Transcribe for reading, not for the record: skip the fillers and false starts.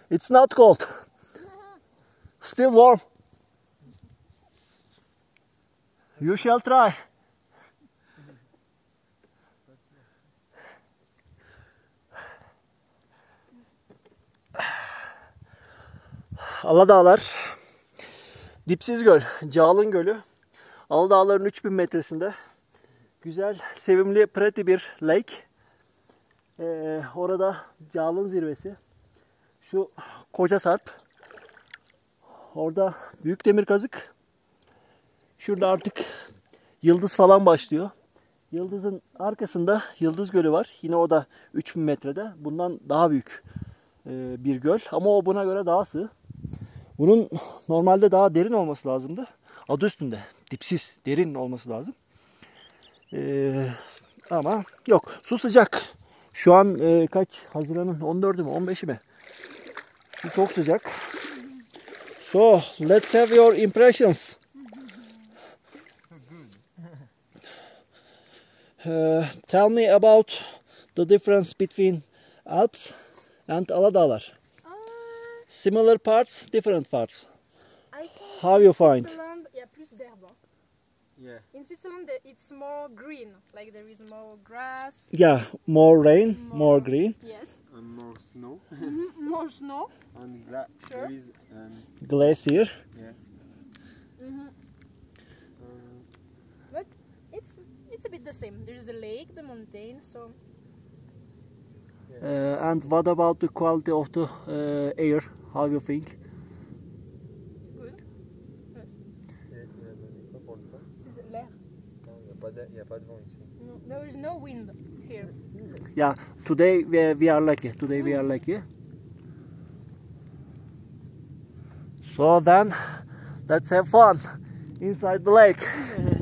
It's not cold. Still warm. You shall try. Aladağlar, Dipsiz Göl, Cağalın Gölü, Aladağların 3000 metresinde güzel, sevimli, pretty bir lake. Orada Cağalın zirvesi, şu Koca Sarp, orada Büyük Demirkazık, şurada artık Yıldız falan başlıyor. Yıldız'ın arkasında Yıldız Gölü var. Yine o da 3000 metrede. Bundan daha büyük bir göl ama o buna göre daha sığ. Bunun normalde daha derin olması lazımdı. Adı üstünde. Dipsiz, derin olması lazım. Ama yok. Su sıcak. Şu an kaç? Haziran'ın 14'ü mü? 15'i mi? Su çok sıcak. So, let's have your impressions. Tell me about the difference between Alps and Aladağlar. Similar parts, different parts. I think How you find? Switzerland, il y a plus d'herbe. Yeah. In Switzerland, it's more green. Like there is more grass. Yeah, more rain, more green. Yes. And more snow. More snow. And Sure. there is Glacier. yeah. But it's a bit the same. There is the lake, the mountain. So And what about the quality of the air? How you think? it's good. Yes. C'est l'air. Il n'y a pas de vent ici. No, there is no wind here. Yeah, today we are lucky. Today we are lucky. So then, let's have fun inside the lake.